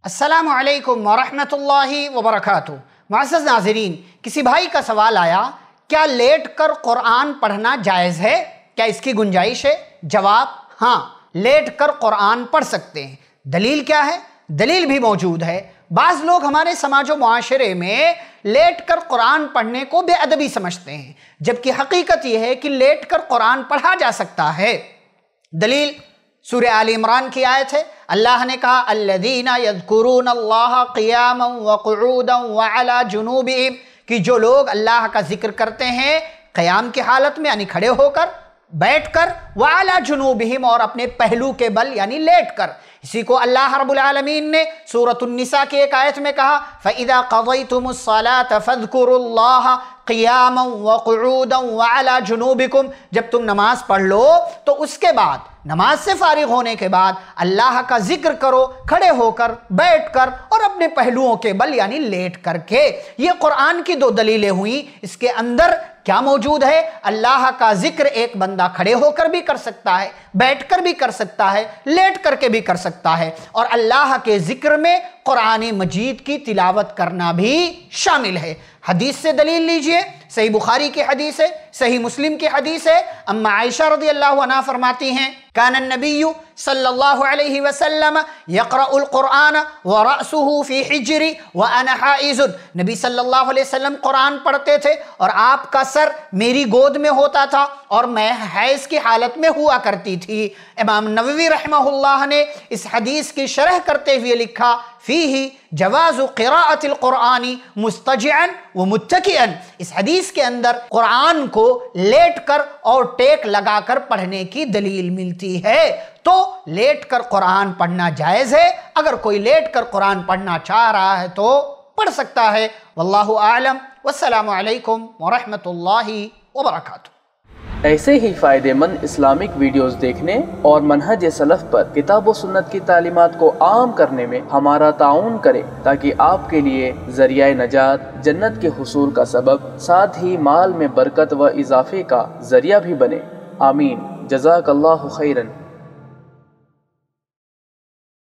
السلام علیکم ورحمۃ اللہ وبرکاتہ۔ معزز ناظرین، کسی بھائی کا سوال آیا، کیا لیٹ کر قرآن پڑھنا جائز ہے؟ کیا اس کی گنجائش ہے؟ جواب ہاں، لیٹ کر قرآن پڑھ سکتے ہیں۔ دلیل کیا ہے؟ دلیل بھی موجود ہے۔ بعض لوگ ہمارے سماج و معاشرے میں لیٹ کر قرآن پڑھنے کو بے ادبی سمجھتے ہیں، جبکہ حقیقت یہ ہے کہ لیٹ کر قرآن پڑھا جا سکتا ہے۔ دلیل سورہ آل عمران کی آیت ہے۔ اللہ نے کہا الذین یذکرون اللہ قیاما وقعودا وعلی جنوبہم، کہ جو لوگ اللہ کا ذکر کرتے ہیں قیام کی حالت میں یعنی کھڑے ہو کر، بیٹھ کر، وعلی جنوبہم اور اپنے پہلو کے بل یعنی لیٹ کر۔ اسی کو اللہ رب العالمین نے سورۃ النساء کی ایک آیت میں کہا فَإِذَا قَضَيْتُمُ الصَّلَاةَ فَاذْكُرُوا اللَّهَ قِيَامًا وَقُعُودًا وَعَلَى جُنُوبِكُمْ، جب تم نماز پڑھ لو تو اس کے بعد، نماز سے فارغ ہونے کے بعد اللہ کا ذکر کرو، کھڑے ہو کر، بیٹھ کر اور اپنے پہلوؤں کے بل یعنی لیٹ کر کے۔ یہ قرآن کی دو دلیلیں ہوئیں۔ اس کے اندر کیا موجود ہے؟ اللہ کا ذکر ایک بندہ کھڑے ہو کر بھی کر سکتا ہے، بیٹھ کر بھی کر سکتا ہے، لیٹ کر کے بھی کر سکتا ہے، اور اللہ کے ذکر میں قرآن مجید کی تلاوت کرنا بھی شامل ہے۔ حدیث سے دلیل لیجئے، صحیح بخاری کی حدیث ہے، صحیح مسلم کی حدیث ہے۔ اما عائشہ رضی اللہ عنہا فرماتی ہیں کان النبی صلی اللہ علیہ وسلم یقرأ القرآن ورأسہ فی حجری وانا حائض، نبی صلی اللہ علیہ وسلم قرآن پڑھتے تھے اور آپ کا سر میری گود میں ہوتا تھا اور میں حیض کی حالت میں ہوا کرتی تھی۔ امام نووی رحمہ اللہ نے اس حدیث کی شرح کرتے ہوئے لکھا فیہ جواز قراءۃ القرآن مستجعا ومتکئا، اس حدیث کے اندر قرآن کو لیٹ کر اور ٹیک لگا کر پڑھنے کی دلیل ملتی ہے۔ تو لیٹ کر قرآن پڑھنا جائز ہے۔ اگر کوئی لیٹ کر قرآن پڑھنا چاہ رہا ہے تو پڑھ سکتا ہے۔ واللہ اعلم، والسلام علیکم ورحمۃ اللہ وبرکاتہ۔ ایسے ہی فائدہ مند اسلامک ویڈیوز دیکھنے اور منہج سلف پر کتاب و سنت کی تعلیمات کو عام کرنے میں ہمارا تعاون کریں، تاکہ آپ کے لیے ذریعہ نجات، جنت کے حصول کا سبب، ساتھ ہی مال میں برکت و اضافے کا ذریعہ بھی بنے۔ آمین۔ جزاک اللہ خیرن۔